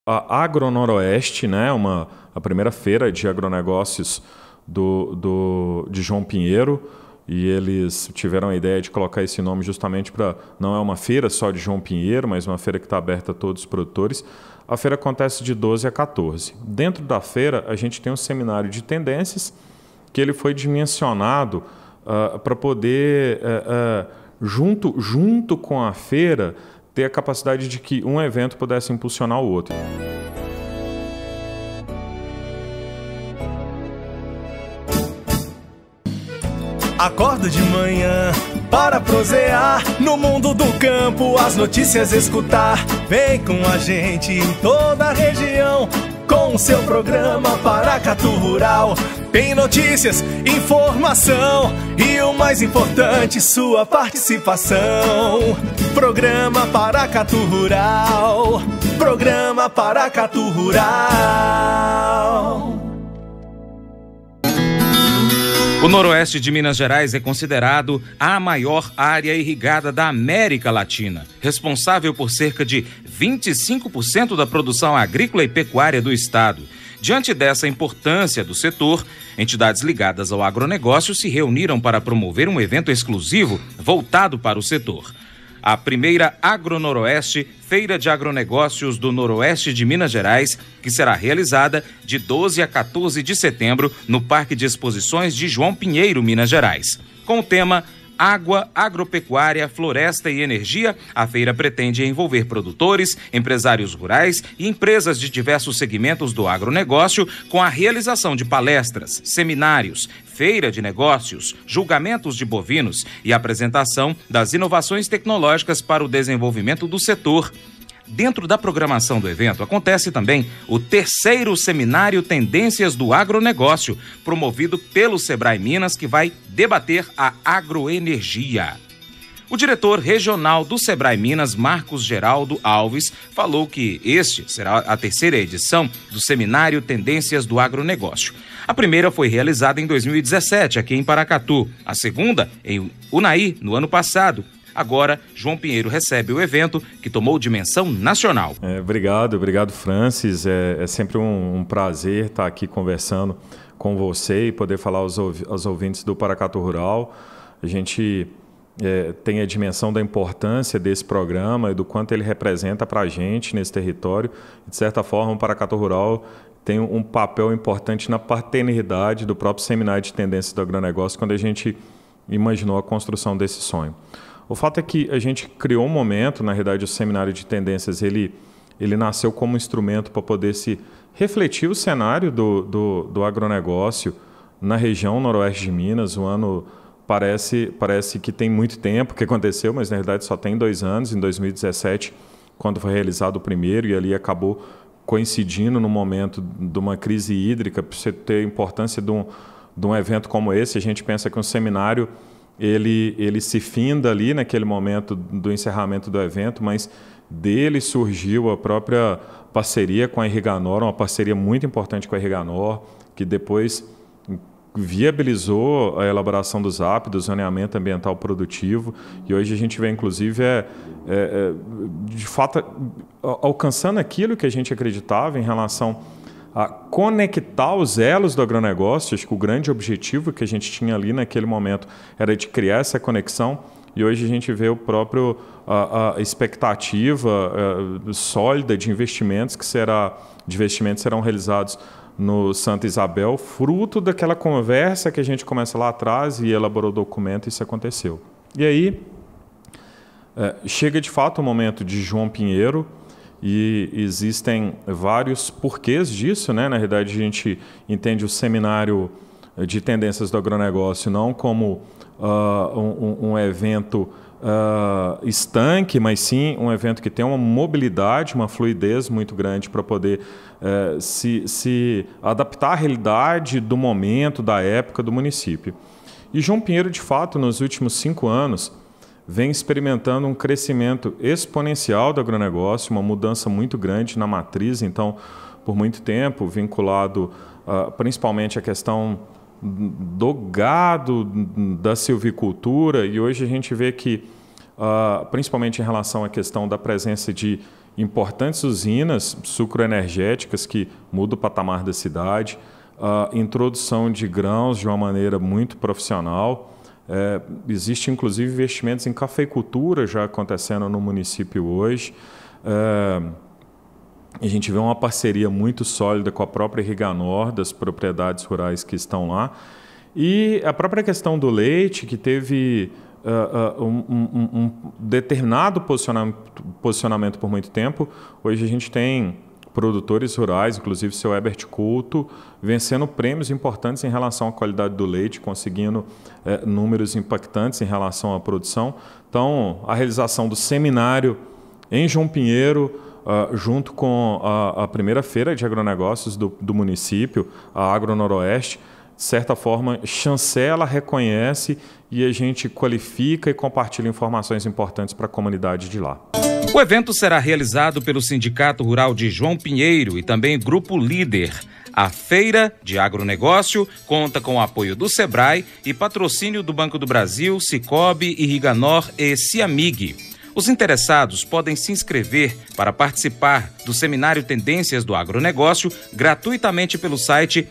a AgroNoroeste, né, a primeira feira de agronegócios de João Pinheiro, e eles tiveram a ideia de colocar esse nome justamente para... Não é uma feira só de João Pinheiro, mas uma feira que está aberta a todos os produtores. A feira acontece de 12 a 14. Dentro da feira, a gente tem um seminário de tendências, que ele foi dimensionado para poder, junto com a feira, ter a capacidade de que um evento pudesse impulsionar o outro. Acordo de manhã para prosear no mundo do campo, as notícias escutar. Vem com a gente em toda a região com o seu programa Paracatu Rural. Tem notícias, informação e o mais importante, sua participação. Programa Paracatu Rural. Programa Paracatu Rural. O noroeste de Minas Gerais é considerado a maior área irrigada da América Latina, responsável por cerca de 25% da produção agrícola e pecuária do estado. Diante dessa importância do setor, entidades ligadas ao agronegócio se reuniram para promover um evento exclusivo voltado para o setor. A primeira AgroNoroeste, Feira de Agronegócios do Noroeste de Minas Gerais, que será realizada de 12 a 14 de setembro no Parque de Exposições de João Pinheiro, Minas Gerais. Com o tema Água, Agropecuária, Floresta e Energia, a feira pretende envolver produtores, empresários rurais e empresas de diversos segmentos do agronegócio com a realização de palestras, seminários, feira de negócios, julgamentos de bovinos e apresentação das inovações tecnológicas para o desenvolvimento do setor. Dentro da programação do evento acontece também o terceiro seminário Tendências do Agronegócio, promovido pelo Sebrae Minas, que vai debater a agroenergia. O diretor regional do Sebrae Minas, Marcos Geraldo Alves, falou que este será a terceira edição do seminário Tendências do Agronegócio. A primeira foi realizada em 2017, aqui em Paracatu. A segunda, em Unai, no ano passado. Agora, João Pinheiro recebe o evento que tomou dimensão nacional. Obrigado, Francis. É sempre um prazer estar aqui conversando com você e poder falar aos ouvintes do Paracatu Rural. A gente tem a dimensão da importância desse programa e do quanto ele representa para a gente nesse território. De certa forma, o Paracatu Rural tem um papel importante na paternidade do próprio Seminário de Tendências do Agronegócio, quando a gente imaginou a construção desse sonho. O fato é que a gente criou um momento, na realidade o Seminário de Tendências, ele nasceu como instrumento para poder se refletir o cenário do agronegócio na região noroeste de Minas. O ano parece que tem muito tempo que aconteceu, mas na realidade só tem 2 anos, em 2017, quando foi realizado o primeiro, e ali acabou coincidindo no momento de uma crise hídrica. Para você ter a importância de um evento como esse, a gente pensa que um seminário ele se finda ali naquele momento do encerramento do evento, mas dele surgiu a própria parceria com a Irriganor, uma parceria muito importante com a Irriganor, que depois viabilizou a elaboração do ZAP, do Zoneamento Ambiental Produtivo, e hoje a gente vê, inclusive, de fato, alcançando aquilo que a gente acreditava em relação a conectar os elos do agronegócio. Acho que o grande objetivo que a gente tinha ali naquele momento era de criar essa conexão, e hoje a gente vê a expectativa sólida de investimentos serão realizados no Santa Isabel, fruto daquela conversa que a gente começa lá atrás e elaborou o documento, e isso aconteceu. E aí chega de fato o momento de João Pinheiro, e existem vários porquês disso, né? Na realidade, a gente entende o Seminário de Tendências do Agronegócio não como um evento estanque, mas sim um evento que tem uma mobilidade, uma fluidez muito grande para poder se adaptar à realidade do momento, da época, do município. E João Pinheiro, de fato, nos últimos 5 anos, vem experimentando um crescimento exponencial do agronegócio, uma mudança muito grande na matriz. Então, por muito tempo, vinculado principalmente à questão do gado, da silvicultura, e hoje a gente vê que, principalmente em relação à questão da presença de importantes usinas sucroenergéticas que mudam o patamar da cidade, a introdução de grãos de uma maneira muito profissional. Existe, inclusive, investimentos em cafeicultura já acontecendo no município hoje. A gente vê uma parceria muito sólida com a própria Irriganor, das propriedades rurais que estão lá. E a própria questão do leite, que teve um determinado posicionamento por muito tempo. Hoje a gente tem produtores rurais, inclusive o seu Herbert Couto, vencendo prêmios importantes em relação à qualidade do leite, conseguindo números impactantes em relação à produção. Então, a realização do seminário em João Pinheiro, junto com a primeira feira de agronegócios do município, a Agro Noroeste, de certa forma, chancela, reconhece e a gente qualifica e compartilha informações importantes para a comunidade de lá. O evento será realizado pelo Sindicato Rural de João Pinheiro e também Grupo Líder. A Feira de Agronegócio conta com o apoio do Sebrae e patrocínio do Banco do Brasil, Sicoob, Irriganor e Ciamig. Os interessados podem se inscrever para participar do Seminário Tendências do Agronegócio gratuitamente pelo site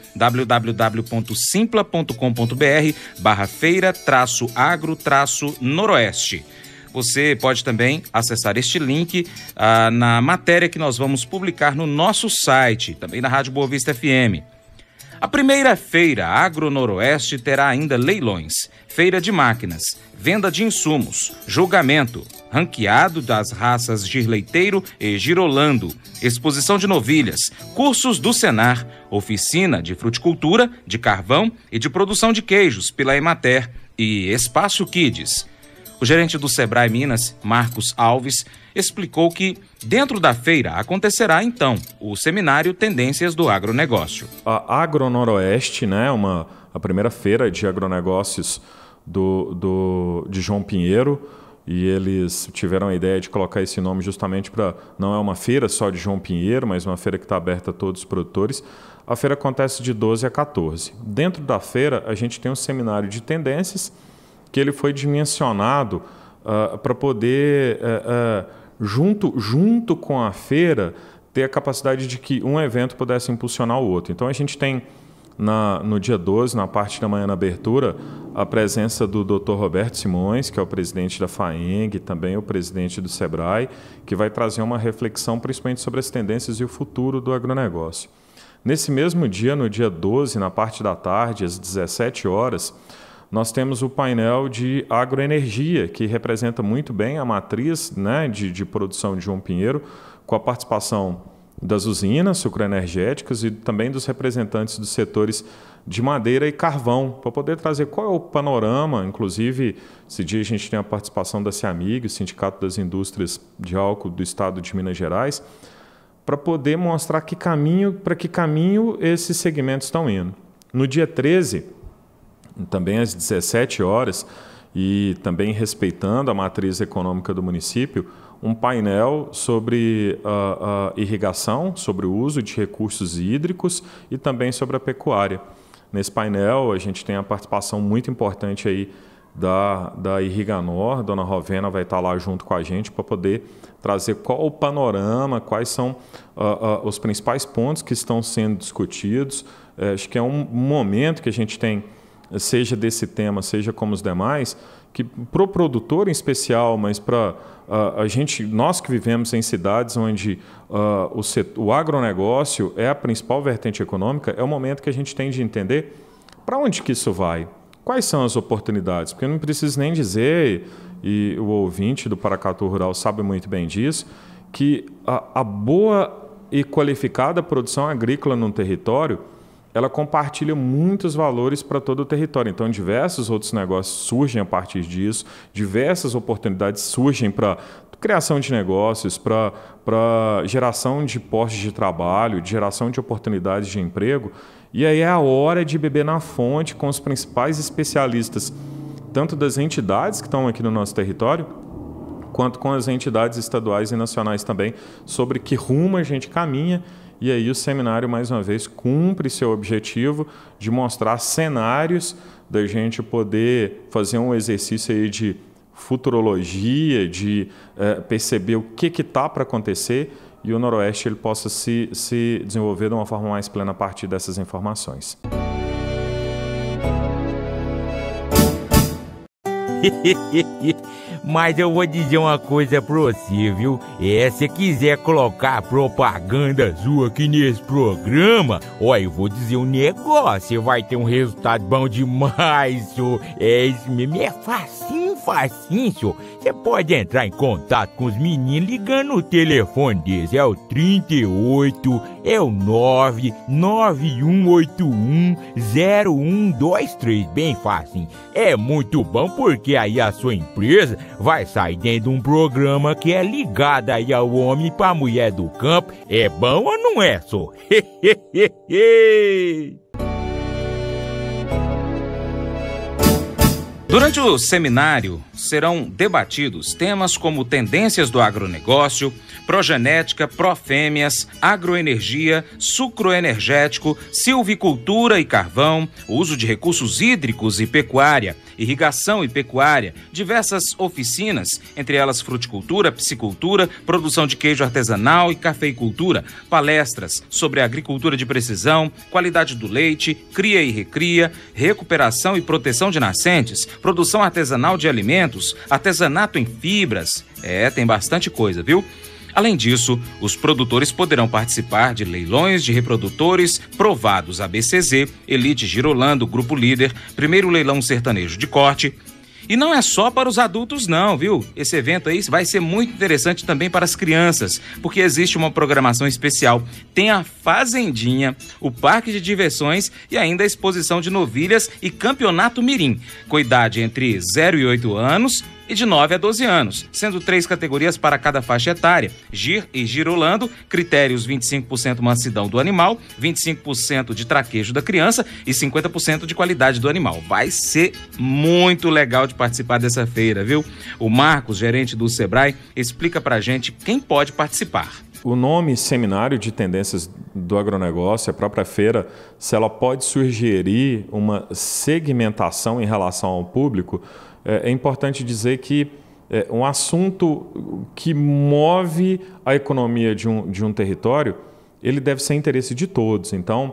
www.simpla.com.br/feira-agro-noroeste. Você pode também acessar este link na matéria que nós vamos publicar no nosso site, também na Rádio Boa Vista FM. A primeira feira Agro Noroeste terá ainda leilões, feira de máquinas, venda de insumos, julgamento, ranqueado das raças girleiteiro e girolando, exposição de novilhas, cursos do Senar, oficina de fruticultura, de carvão e de produção de queijos pela Emater e Espaço Kids. O gerente do Sebrae Minas, Marcos Alves, explicou que dentro da feira acontecerá então o seminário Tendências do Agronegócio. A Agro Noroeste, né, a primeira feira de agronegócios de João Pinheiro, e eles tiveram a ideia de colocar esse nome justamente para não é uma feira só de João Pinheiro, mas uma feira que está aberta a todos os produtores. A feira acontece de 12 a 14. Dentro da feira, a gente tem um seminário de tendências, que ele foi dimensionado para poder, junto com a feira, ter a capacidade de que um evento pudesse impulsionar o outro. Então, a gente tem, no dia 12, na parte da manhã, na abertura, a presença do Dr. Roberto Simões, que é o presidente da FAENG, também o presidente do Sebrae, que vai trazer uma reflexão principalmente sobre as tendências e o futuro do agronegócio. Nesse mesmo dia, no dia 12, na parte da tarde, às 17 horas, nós temos o painel de agroenergia, que representa muito bem a matriz, né, de produção de João Pinheiro, com a participação das usinas sucroenergéticas e também dos representantes dos setores de madeira e carvão, para poder trazer qual é o panorama. Inclusive, esse dia a gente tem a participação da Ciamig, o Sindicato das Indústrias de Álcool do Estado de Minas Gerais, para poder mostrar para que caminho esses segmentos estão indo. No dia 13, também às 17 horas, e também respeitando a matriz econômica do município, um painel sobre a irrigação, sobre o uso de recursos hídricos e também sobre a pecuária. Nesse painel, a gente tem a participação muito importante aí da Irriganor. Dona Rovena vai estar lá junto com a gente para poder trazer qual o panorama, quais são os principais pontos que estão sendo discutidos. Acho que é um momento que a gente tem, seja desse tema, seja como os demais, que para o produtor em especial, mas para nós que vivemos em cidades onde o agronegócio é a principal vertente econômica, é o momento que a gente tem de entender para onde que isso vai, quais são as oportunidades, porque eu não preciso nem dizer, e o ouvinte do Paracatu Rural sabe muito bem disso, que a boa e qualificada produção agrícola num território, ela compartilha muitos valores para todo o território. Então, diversos outros negócios surgem a partir disso, diversas oportunidades surgem para criação de negócios, para geração de postos de trabalho, de geração de oportunidades de emprego. E aí é a hora de beber na fonte com os principais especialistas, tanto das entidades que estão aqui no nosso território, quanto com as entidades estaduais e nacionais também, sobre que rumo a gente caminha. E aí o seminário, mais uma vez, cumpre seu objetivo de mostrar cenários da gente poder fazer um exercício aí de futurologia, de perceber o que está para acontecer, e o Noroeste ele possa se desenvolver de uma forma mais plena a partir dessas informações. Mas eu vou dizer uma coisa pra você, viu? Se quiser colocar propaganda sua aqui nesse programa, eu vou dizer um negócio, você vai ter um resultado bom demais, senhor. Isso mesmo, é facinho, senhor. Você pode entrar em contato com os meninos ligando o telefone deles, é o 38, é o 991810123, bem fácil. É muito bom porque aí a sua empresa vai sair dentro de um programa que é ligado aí ao homem para a mulher do campo. É bom ou não é, só? Durante o seminário, serão debatidos temas como tendências do agronegócio, progenética, profêmias, agroenergia, sucroenergético, silvicultura e carvão, uso de recursos hídricos e pecuária, irrigação e pecuária, diversas oficinas, entre elas fruticultura, piscicultura, produção de queijo artesanal e cafeicultura, palestras sobre agricultura de precisão, qualidade do leite, cria e recria, recuperação e proteção de nascentes, produção artesanal de alimentos, artesanato em fibras. Tem bastante coisa, viu? Além disso, os produtores poderão participar de leilões de reprodutores provados ABCZ, Elite Girolando, Grupo Líder, primeiro leilão sertanejo de corte. E não é só para os adultos não, viu? Esse evento aí vai ser muito interessante também para as crianças, porque existe uma programação especial. Tem a Fazendinha, o Parque de Diversões e ainda a exposição de novilhas e campeonato mirim, com idade entre 0 e 8 anos e de 9 a 12 anos, sendo 3 categorias para cada faixa etária: Gir e Girolando, critérios 25% mansidão do animal, 25% de traquejo da criança e 50% de qualidade do animal. Vai ser muito legal de participar dessa feira, viu? O Marcos, gerente do Sebrae, explica pra gente quem pode participar. O nome Seminário de Tendências do Agronegócio, a própria feira, se ela pode sugerir uma segmentação em relação ao público, é importante dizer que um assunto que move a economia de um território, ele deve ser interesse de todos. Então,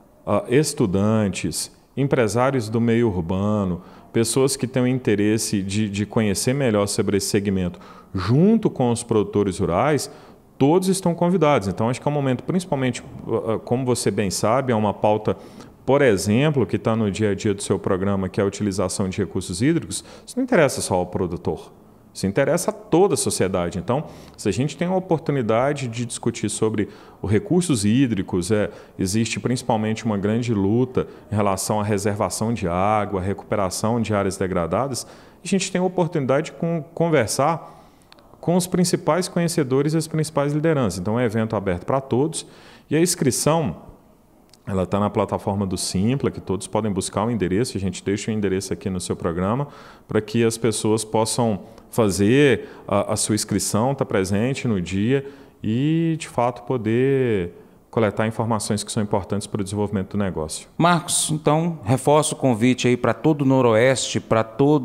estudantes, empresários do meio urbano, pessoas que têm o interesse de conhecer melhor sobre esse segmento, junto com os produtores rurais, todos estão convidados. Então, acho que é um momento, principalmente, como você bem sabe, é uma pauta, por exemplo, que está no dia a dia do seu programa, que é a utilização de recursos hídricos. Isso não interessa só ao produtor, isso interessa a toda a sociedade. Então, se a gente tem a oportunidade de discutir sobre os recursos hídricos, existe principalmente uma grande luta em relação à reservação de água, à recuperação de áreas degradadas, a gente tem a oportunidade de conversar com os principais conhecedores e as principais lideranças. Então, é um evento aberto para todos e a inscrição ela está na plataforma do Simpla, que todos podem buscar o endereço. A gente deixa o endereço aqui no seu programa para que as pessoas possam fazer a sua inscrição, estar presente no dia e, de fato, poder coletar informações que são importantes para o desenvolvimento do negócio. Marcos, então, reforço o convite aí para todo o Noroeste, para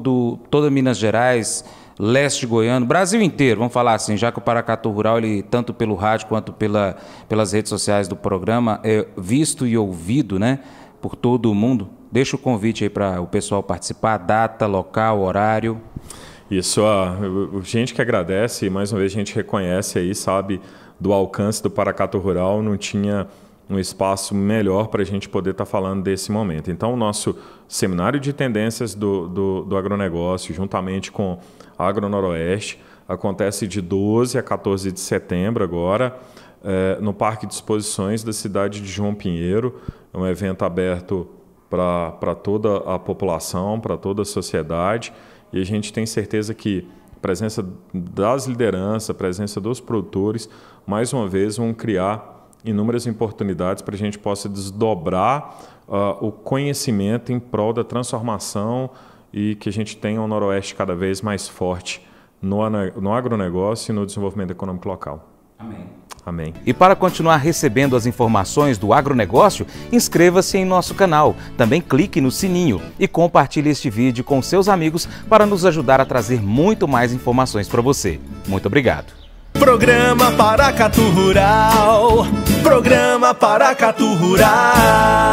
toda Minas Gerais, leste goiano, Brasil inteiro, vamos falar assim, já que o Paracatu Rural, ele, tanto pelo rádio quanto pelas redes sociais do programa, é visto e ouvido, né, por todo o mundo. Deixa o convite aí para o pessoal participar, data, local, horário. Isso, a gente que agradece, e mais uma vez a gente reconhece aí, sabe, do alcance do Paracatu Rural, não tinha um espaço melhor para a gente poder estar falando desse momento. Então, o nosso Seminário de Tendências do Agronegócio, juntamente com a Agro Noroeste, acontece de 12 a 14 de setembro agora, no Parque de Exposições da cidade de João Pinheiro. É um evento aberto para toda a população, para toda a sociedade, e a gente tem certeza que a presença das lideranças, a presença dos produtores, mais uma vez vão criar inúmeras oportunidades para a gente possa desdobrar o conhecimento em prol da transformação e que a gente tenha um Noroeste cada vez mais forte no agronegócio e no desenvolvimento econômico local. Amém. E para continuar recebendo as informações do agronegócio, inscreva-se em nosso canal. Também clique no sininho e compartilhe este vídeo com seus amigos para nos ajudar a trazer muito mais informações para você. Muito obrigado. Programa Paracatu Rural. Programa Paracatu Rural.